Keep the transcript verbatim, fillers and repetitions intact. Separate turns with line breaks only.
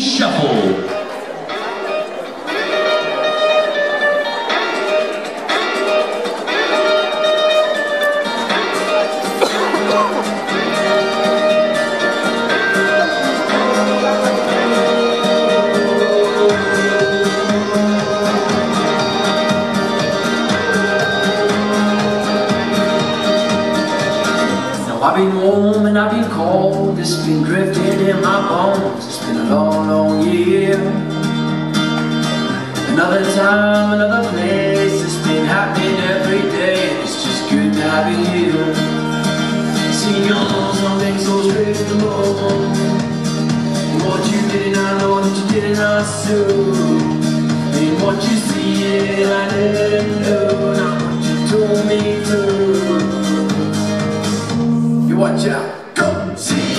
Shuffle. I've been warm and I've been cold, it's been drifting in my bones, it's been a long, long year. Another time, another place, it's been happening every day, it's just good to have you here. Seeing your nose, something so straightforward, and what you did, I know that you did not do. And what you see, I didn't know, not what you told me to. Watch out.